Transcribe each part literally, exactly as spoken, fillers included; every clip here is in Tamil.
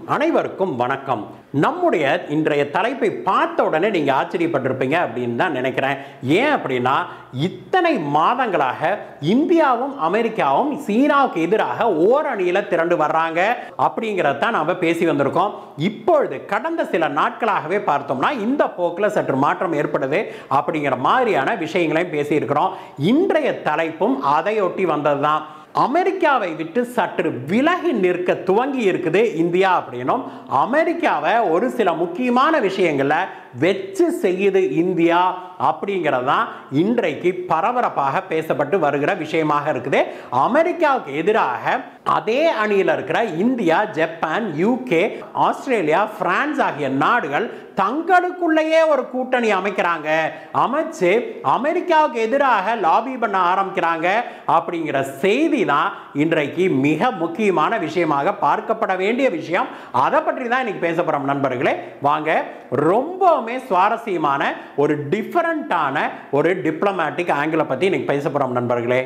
அனைவருக்கும் வணக்கம். நம்முடைய இன்றைய தலைப்பை பார்த்த உடனே நீங்க ஆச்சரியப்பட்டிருப்பீங்க அப்படின்னு தான் நினைக்கிறேன். ஏன் அப்படின்னா, இத்தனை மாதங்களாக இந்தியாவும் அமெரிக்காவும் சீனாவுக்கு எதிராக ஓரணியில திரண்டு வர்றாங்க அப்படிங்கிறத தான் நாம பேசி வந்திருக்கோம். இப்பொழுது கடந்த சில நாட்களாகவே பார்த்தோம்னா இந்த போக்கில் சற்று மாற்றம் ஏற்படுது அப்படிங்கிற மாதிரியான விஷயங்களையும் பேசியிருக்கிறோம். இன்றைய தலைப்பும் அதையொட்டி வந்ததுதான். அமெரிக்காவை விட்டு சற்று விலகி நிற்க துவங்கி இருக்குது இந்தியா அப்படின்னும், அமெரிக்காவை ஒரு சில முக்கியமான விஷயங்கள்ல வெச்சு செய்யுது இந்தியா அப்படிங்கிறதான் இன்றைக்கு பரபரப்பாக பேசப்பட்டு வருகிற விஷயமாக இருக்குது. அமெரிக்காவுக்கு எதிராக அதே அணியில் இருக்கிற India, Japan, UK, Australia, France ஆகிய நாடுகள் தங்களுக்குள்ளேயே ஒரு கூட்டணி அமைக்கிறாங்க. அமைச்சு அமெரிக்காவுக்கு எதிராக லாபி பண்ண ஆரம்பிக்கிறாங்க அப்படிங்கிற செய்தி தான் இன்றைக்கு மிக முக்கியமான விஷயமாக பார்க்கப்பட வேண்டிய விஷயம். அதை பற்றி தான் இன்னைக்கு பேச போறோம் நண்பர்களே. வாங்க, ரொம்பவுமே சுவாரஸ்யமான ஒரு டிஃபரண்டான ஒரு டிப்ளமேட்டிக் ஆங்கிளை பத்தி இன்னைக்கு பேச போறோம் நண்பர்களே.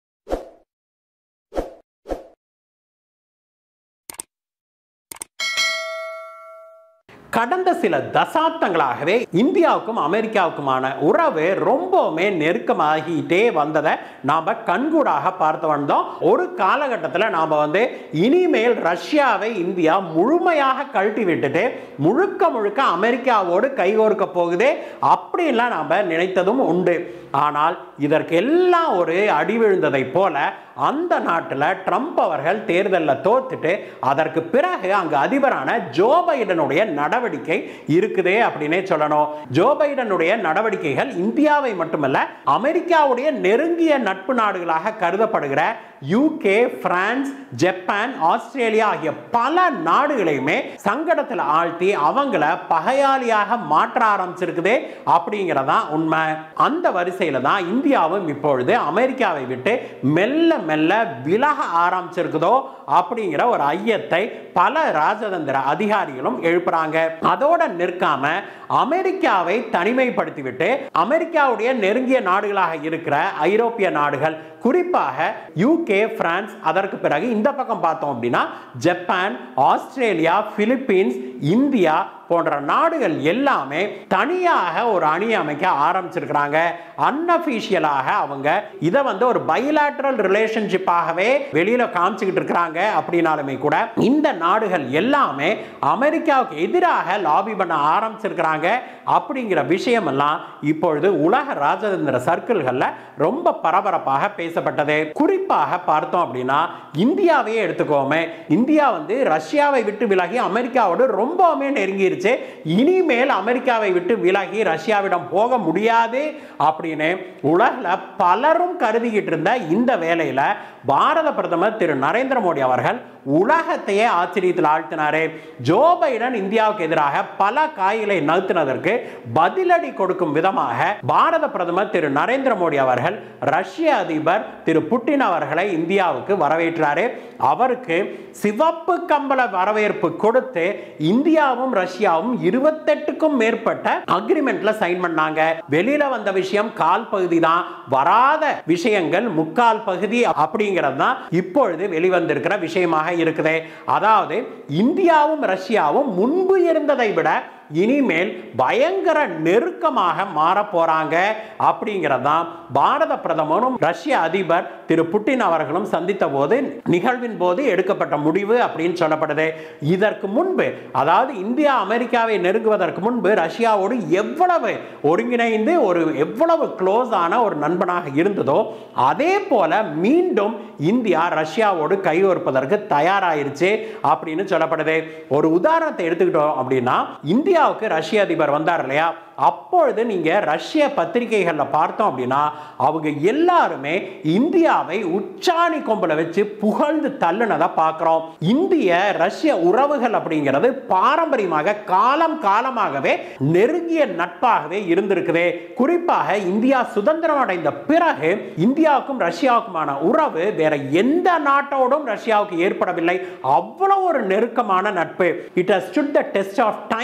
கடந்த சில தசாப்தங்களாகவே இந்தியாவுக்கும் அமெரிக்காவுக்குமான உறவு ரொம்பவுமே நெருக்கமாகிட்டே வந்ததை நாம கண்கூடாக பார்த்து வந்தோம். ஒரு காலகட்டத்தில் நாம வந்து இனிமேல் ரஷ்யாவை இந்தியா முழுமையாக கழட்டி விட்டுட்டு முழுக்க முழுக்க அமெரிக்காவோடு கைகோர்க்க போகுது அப்படின்லாம் நாம நினைத்ததும் உண்டு. ஆனால் இதற்கு எல்லாம் ஒரு அடி விழுந்ததை போல அந்த நாட்டில் ட்ரம்ப் அவர்கள் தேர்தலில் தோத்துட்டு அதற்கு பிறகு அங்கு அதிபரான ஜோ பைடனுடைய நடவடிக்கை இருக்குதே அப்படின்னே சொல்லணும். ஜோ பைடனுடைய நடவடிக்கைகள் இந்தியாவை மட்டுமல்ல, அமெரிக்காவுடைய நெருங்கிய நட்பு நாடுகளாக கருதப்படுகிற யூகே, பிரான்ஸ், ஜப்பான், ஆஸ்திரேலியா ஆகிய பல நாடுகளையுமே சங்கடத்தில் ஆழ்த்தி அவங்கள பகையாளியாக மாற்ற ஆரம்பிச்சிருக்குது அப்படிங்கிறதான் உண்மை. அந்த வரிசையில தான் இந்தியாவும் இப்பொழுது அமெரிக்காவை விட்டு மெல்ல மெல்ல விலக ஆரம்பிச்சிருக்குதோ அப்படிங்கிற ஒரு ஐயத்தை பல ராஜதந்திர அதிகாரிகளும் எழுப்புறாங்க. அதோட நிற்காம அமெரிக்காவை தனிமைப்படுத்திவிட்டு அமெரிக்காவுடைய நெருங்கிய நாடுகளாக இருக்கிற ஐரோப்பிய நாடுகள், குறிப்பாக யூகே, பிரான்ஸ், அதற்கு பிறகு இந்த பக்கம் பார்த்தோம் அப்படின்னா ஜப்பான், ஆஸ்திரேலியா, பிலிப்பீன்ஸ், இந்தியா போன்ற நாடுகள் எல்லாமே தனியாக ஒரு அணி அமைக்க ஆரம்பிச்சிருக்கிறாங்க. அன்அபிஷியலாக அவங்க இதை வந்து ஒரு பைலேட்டரல் ரிலேஷன்ஷிப்பாகவே வெளியில காமிச்சுக்கிட்டு இருக்கிறாங்க. அப்படின்னாலுமே கூட இந்த நாடுகள் எல்லாமே அமெரிக்காவுக்கு எதிராக லாபி பண்ண ஆரம்பிச்சிருக்கிறாங்க அப்படிங்கிற விஷயம் எல்லாம் இப்பொழுது உலக ராஜதந்திர சர்க்கிள்கள்ல ரொம்ப பரபரப்பாக பேசப்பட்டது. குறிப்பாக பார்த்தோம் அப்படின்னா இந்தியாவையே எடுத்துக்கோமே. இந்தியா வந்து ரஷ்யாவை விட்டு விலகி அமெரிக்காவோடு ரொம்பவுமே நெருங்கி இனிமேல் அமெரிக்காவை விட்டு விலகி ரஷ்யாவிடம் போக முடியாது அப்படின்னு உலகில பலரும் கருதிக்கிட்டு இருந்த இந்த வேளையில பாரத பிரதமர் திரு நரேந்திர மோடி அவர்கள் உலகத்தையே ஆச்சரியத்தில் ஆழ்த்தினாரே. ஜோ பைடன் இந்தியாவுக்கு எதிராக பல காய்களை நகர்த்தினதற்கு பதிலடி கொடுக்கும் விதமாக பாரத பிரதமர் திரு நரேந்திர மோடி அவர்கள் ரஷ்ய அதிபர் திரு புட்டின் அவர்களை இந்தியாவுக்கு வரவேற்றாரு. அவருக்கு சிவப்பு கம்பள வரவேற்பு கொடுத்து இந்தியாவும் ரஷ்யாவும் இருபத்தெட்டுக்கும் மேற்பட்ட அக்ரிமெண்ட்ல சைன் பண்ணாங்க. வெளியில வந்த விஷயம் கால் பகுதி தான், வராத விஷயங்கள் முக்கால் பகுதி அப்படிங்கிறது தான் இப்பொழுது வெளிவந்திருக்கிற விஷயமாக இருக்குது. அதாவது இந்தியாவும் ரஷ்யாவும் முன்பு இருந்ததை விட இனிமேல் பயங்கர நெருக்கமாக மாற போறாங்க அப்படிங்கிறதான் பாரத பிரதமரும் ரஷ்ய அதிபர் திரு புட்டின் அவர்களும் சந்தித்த போது நிகழ்வின் போது எடுக்கப்பட்ட முடிவு அப்படின்னு சொல்லப்படுது. இதற்கு முன்பு, அதாவது இந்தியா அமெரிக்காவை நெருங்குவதற்கு முன்பு ரஷ்யாவோடு எவ்வளவு ஒருங்கிணைந்து ஒரு எவ்வளவு க்ளோஸ் ஆன ஒரு நண்பனாக இருந்ததோ அதே போல மீண்டும் இந்தியா ரஷ்யாவோடு கைகோர்ப்பதற்கு தயாராயிருச்சு அப்படின்னு சொல்லப்படுது. ஒரு உதாரணத்தை எடுத்துக்கிட்டோம் அப்படின்னா, இந்தியாவுக்கு ரஷ்ய அதிபர் வந்தார் இல்லையா, அப்பொழுது நீங்க ரஷ்ய பத்திரிகைகள்ல பார்த்தோம் அப்படின்னா அவங்க எல்லாருமே இந்தியாவை உச்சாணி கொம்புல வச்சு புகழ்ந்து தள்ளுனதை பார்க்கிறோம். இந்திய ரஷ்ய உறவுகள் அப்படிங்கிறது பாரம்பரியமாக காலம் காலமாகவே நெருங்கிய நட்பாகவே இருந்திருக்குது. குறிப்பாக இந்தியா சுதந்திரம் அடைந்த பிறகு இந்தியாவுக்கும் ரஷ்யாவுக்குமான உறவு வேற எந்த நாட்டோடும் ரஷ்யாவுக்கு ஏற்படவில்லை. அவ்வளவு ஒரு நெருக்கமான நட்பு. It has stood the test of time அப்படி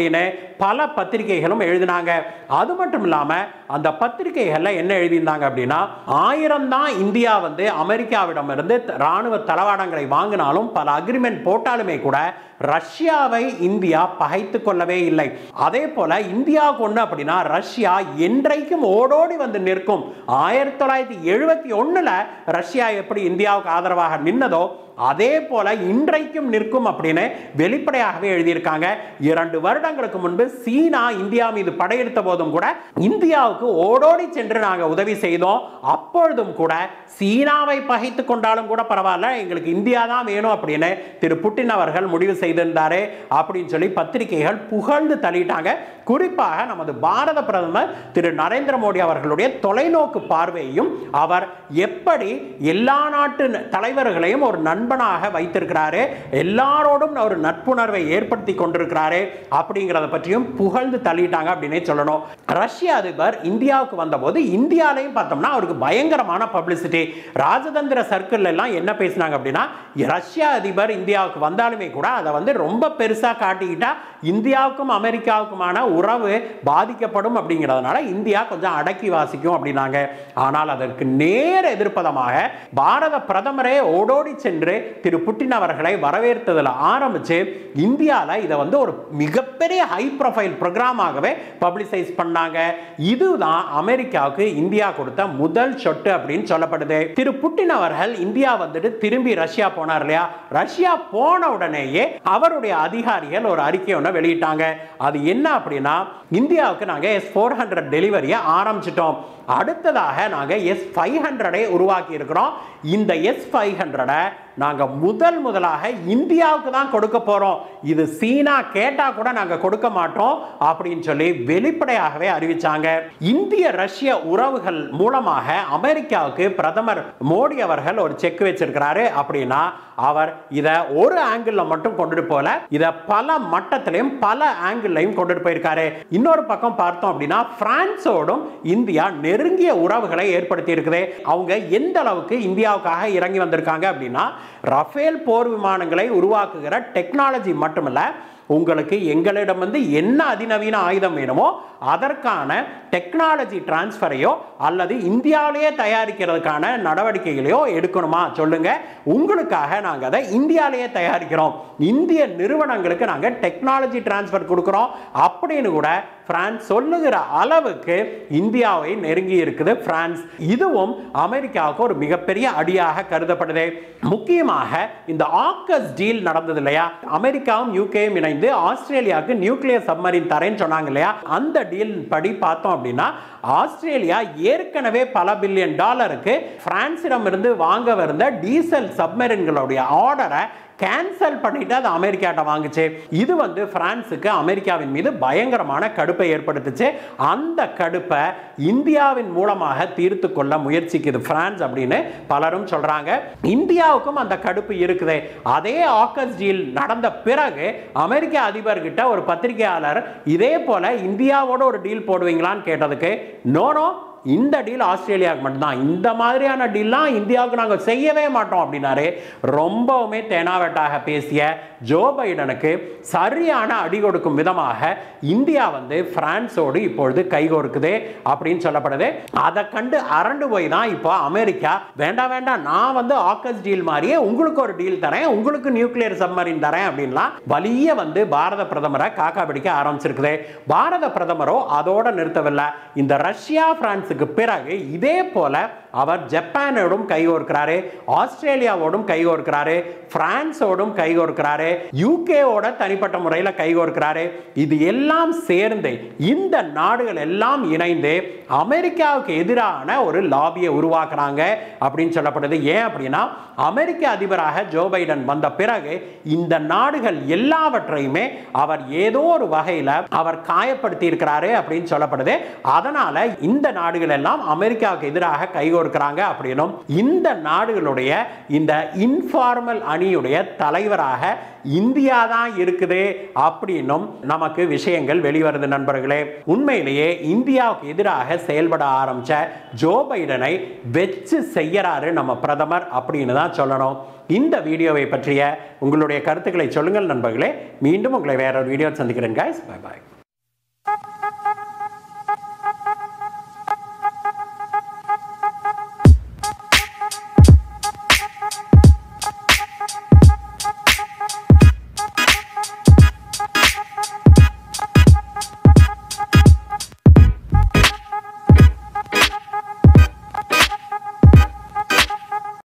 அப்படின்னு பல பத்திரிகைகளும் எழுதினாங்க. அது மட்டும் இல்லாம அந்த பத்திரிகைகள்ல என்ன எழுதியிருந்தாங்க அப்படின்னா, ஆயிரம் தான் இந்தியா வந்து அமெரிக்காவிடம் இருந்து ராணுவ தளவாடங்களை வாங்கினாலும் பல அக்ரிமெண்ட் போட்டாலுமே கூட ரஷ்யாவை இந்தியா பகைத்து கொள்ளவே இல்லை. அதே போல இந்தியாவுக்கு ஒண்ணு அப்படின்னா ரஷ்யா என்றைக்கும் ஓடோடி வந்து நிற்கும். ஆயிரத்தி தொள்ளாயிரத்தி எழுபத்தி ஒண்ணுல ரஷ்யா எப்படி இந்தியாவுக்கு ஆதரவாக நின்னதோ அதே போல இன்றைக்கும் நிற்கும் அப்படின்னு வெளிப்படையாகவே எழுதியிருக்காங்க. இரண்டு வருடங்களுக்கு முன்பு சீனா இந்தியா மீது படையெடுத்த போதும் கூட இந்தியாவுக்கு ஓடோடி சென்று நாங்கள் உதவி செய்தோம். அப்பொழுதும் கூட சீனாவை பகைத்து கொண்டாலும் கூட பரவாயில்ல, எங்களுக்கு இந்தியா தான் வேணும் அப்படின்னு திரு புட்டின் அவர்கள் முடிவு செய்திருந்தாரு அப்படின்னு சொல்லி பத்திரிகைகள் புகழ்ந்து தள்ளிட்டாங்க. குறிப்பாக நமது பாரத பிரதமர் திரு நரேந்திர மோடி அவர்களுடைய தொலைநோக்கு பார்வையும் அவர் எப்படி எல்லா நாட்டு தலைவர்களையும் ஒரு நண்பனாக வைத்திருக்கிறாரு, எல்லாரோடும் ஒரு நட்புணர்வை ஏற்படுத்தி கொண்டிருக்கிறாரு அப்படிங்கிறத பற்றியும் புகழ்ந்து தள்ளிட்டாங்க அப்படின்னே சொல்லணும். ரஷ்ய அதிபர் இந்தியாவுக்கு வந்தபோது இந்தியாலையும் பார்த்தோம்னா அவருக்கு பயங்கரமான பப்ளிசிட்டி. ராஜதந்திர சர்க்கிள் எல்லாம் என்ன பேசினாங்க அப்படின்னா, ரஷ்ய அதிபர் இந்தியாவுக்கு வந்தாலுமே கூட அதை வந்து ரொம்ப பெருசா காட்டிக்கிட்டா இந்தியாவுக்கும் அமெரிக்காவுக்குமான உறவு பாதிக்கப்படும் அப்படிங்கிறதுனால இந்தியா கொஞ்சம் அடக்கி வாசிக்கும் அப்படின்னாங்க. ஆனால் அதற்கு நேர் எதிர்ப்பதமாக பாரத பிரதமரே ஓடோடி சென்று திரு புட்டின் அவர்களை வரவேற்றதில் ஆரம்பிச்சு இந்தியாவில் இதை வந்து ஒரு மிகப்பெரிய ஹை ப்ரொஃபைல் ப்ரோக்ராமாகவே பப்ளிசைஸ் பண்ணாங்க. இதுதான் அமெரிக்காவுக்கு இந்தியா கொடுத்த முதல் சொட்டு அப்படின்னு சொல்லப்படுது. திரு புட்டின் அவர்கள் இந்தியா வந்துட்டு திரும்பி ரஷ்யா போனார் இல்லையா, ரஷ்யா போன உடனேயே அவருடைய அதிகாரிகள் ஒரு அறிக்கை ஒன்று வெளியிட்டாங்க. அது என்ன அப்படின்னா, இந்தியாவுக்கு நாங்கள் எஸ் ஃபோர் ஹண்ட்ரட் டெலிவரியை ஆரம்பிச்சிட்டோம், அடுத்ததாக நாங்கள் எஸ் ஃபைவ் ஹண்ட்ரடை உருவாக்கி இருக்கிறோம். இந்த எஸ் ஃபைவ் ஹண்ட்ரடை நாங்கள் முதல் முதலாக இந்தியாவுக்கு தான் கொடுக்க போறோம், இது சீனா கேட்டா கூட நாங்கள் கொடுக்க மாட்டோம் அப்படின்னு சொல்லி வெளிப்படையாகவே அறிவிச்சாங்க. இந்திய ரஷ்ய உறவுகள் மூலமாக அமெரிக்காவுக்கு பிரதமர் மோடி அவர்கள் ஒரு செக் வச்சிருக்கிறாரு அப்படின்னா அவர் இதை ஒரு ஆங்கிள் மட்டும் கொண்டுட்டு போல, இதை பல மட்டத்திலையும் பல ஆங்கிள்லையும் கொண்டுட்டு போயிருக்காரு. இன்னொரு பக்கம் பார்த்தோம் அப்படின்னா பிரான்ஸோடும் இந்தியா நெருங்கிய உறவுகளை ஏற்படுத்தி இருக்குது. அவங்க எந்த அளவுக்கு இந்தியாவுக்காக இறங்கி வந்திருக்காங்க அப்படின்னா, ரஃபேல் போர் விமானங்களை உருவாக்குகிற டெக்னாலஜி மட்டுமல்ல, உங்களுக்கு எங்களிடம் வந்து என்ன அதிநவீன ஆயுதம் வேணுமோ அதற்கான டெக்னாலஜி டிரான்ஸ்ஃபரையோ அல்லது இந்தியாவிலேயே தயாரிக்கிறதுக்கான நடவடிக்கைகளையோ எடுக்கணுமா சொல்லுங்க, உங்களுக்காக நாங்கள் அதை இந்தியாவிலேயே தயாரிக்கிறோம், இந்திய நிறுவனங்களுக்கு நாங்கள் டெக்னாலஜி டிரான்ஸ்ஃபர் கொடுக்கிறோம் அப்படின்னு கூட பிரான்ஸ் சொல்லுகிற அளவுக்கு இந்தியாவை நெருங்கி இருக்குது பிரான்ஸ். இதுவும் அமெரிக்காவுக்கு ஒரு மிகப்பெரிய அடியாக கருதப்படுது. முக்கியமாக இந்த ஆக்கஸ் டீல் நடந்தது இல்லையா, அமெரிக்காவும் யூகேயும் இணைந்து ஆஸ்திரேலியாவுக்கு நியூக்ளியர் சப்மரீன் தரேன்னு சொன்னாங்க இல்லையா, அந்த டீல் படி பார்த்தோம் அப்படின்னா ஆஸ்திரேலியா ஏற்கனவே பல பில்லியன் டாலருக்கு பிரான்சிடம் இருந்து வாங்க வந்த டீசல் சப்மரீன்களுடைய ஆர்டரை கேன்சல் பண்ணிட்டு அது அமெரிக்காட்ட வாங்குச்சு. இது வந்து பிரான்ஸுக்கு அமெரிக்காவின் மீது பயங்கரமான கடுப்பை ஏற்படுத்துச்சு. அந்த கடுப்பை இந்தியாவின் மூலமாக தீர்த்து கொள்ள முயற்சிக்குது பிரான்ஸ் அப்படின்னு பலரும் சொல்றாங்க. இந்தியாவுக்கும் அந்த கடுப்பு இருக்குது. அதே ஆக்கஸ் டீல் நடந்த பிறகு அமெரிக்க அதிபர்கிட்ட ஒரு பத்திரிகையாளர் இதே போல இந்தியாவோட ஒரு டீல் போடுவீங்களான்னு கேட்டதுக்கு நோனோ, இந்த டீல் ஆஸ்திரேலியாவுக்கு மட்டும்தான், இந்த மாதிரியான டீல்லாம் இந்தியாவுக்கு நாங்கள் செய்யவே மாட்டோம் அப்படின்னாரு. ரொம்பவுமே தேனாவட்டாக பேசிய ஜோ பைடனுக்கு சரியான அடி கொடுக்கும் விதமாக இந்தியா வந்து பிரான்ஸோடு இப்பொழுது கைகோர்க்குது அப்படின்னு சொல்லப்படுது. அதை கண்டு அரண்டு போய் தான் இப்போ அமெரிக்கா வேண்டாம் வேண்டாம், நான் வந்து ஆக்கஸ் டீல் மாதிரியே உங்களுக்கு ஒரு டீல் தரேன், உங்களுக்கு நியூக்ளியர் சப்மரீன் தரேன் அப்படின்லாம் வலிய வந்து பாரத பிரதமரை காக்கா பிடிக்க ஆரம்பிச்சிருக்குது. பாரத பிரதமரோ அதோட நிறுத்தவில்லை. இந்த ரஷ்யா பிரான்ஸ் பிறகு இதே போல அவர் ஜப்பானோடும் கைகோர்க்கிறாரு, ஆஸ்திரேலியாவோடும் கைகோர்க்கிறாரு, பிரான்ஸோடும் கைகோர்க்கிறாரு, யூகேவோட தனிப்பட்ட முறையில் கைகோர்க்கிறாரு. இது எல்லாம் சேர்ந்து இந்த நாடுகள் எல்லாம் இணைந்து அமெரிக்காவுக்கு எதிரான ஒரு லாபியை உருவாக்குறாங்க அப்படின்னு சொல்லப்படுது. ஏன் அப்படின்னா அமெரிக்க அதிபராக ஜோ பைடன் வந்த பிறகு இந்த நாடுகள் எல்லாவற்றையுமே அவர் ஏதோ ஒரு வகையில் அவர் காயப்படுத்தி இருக்கிறாரு அப்படின்னு சொல்லப்படுது. அதனால இந்த நாடு நாடுகள் எல்லாம் அமெரிக்காவுக்கு எதிராக கைகோர்க்கிறாங்க அப்படின்னும் இந்த நாடுகளுடைய இந்த இன்ஃபார்மல் அணியுடைய தலைவராக இந்தியா தான் இருக்குது அப்படின்னும் நமக்கு விஷயங்கள் வெளிவருது நண்பர்களே. உண்மையிலேயே இந்தியாவுக்கு எதிராக செயல்பட ஆரம்பிச்ச ஜோ பைடனை வெச்சு செய்யறாரு நம்ம பிரதமர் அப்படின்னு தான் சொல்லணும். இந்த வீடியோவை பற்றிய உங்களுடைய கருத்துக்களை சொல்லுங்கள் நண்பர்களே. மீண்டும் உங்களை வேற ஒரு வீடியோ சந்திக்கிறேன் guys. Bye bye.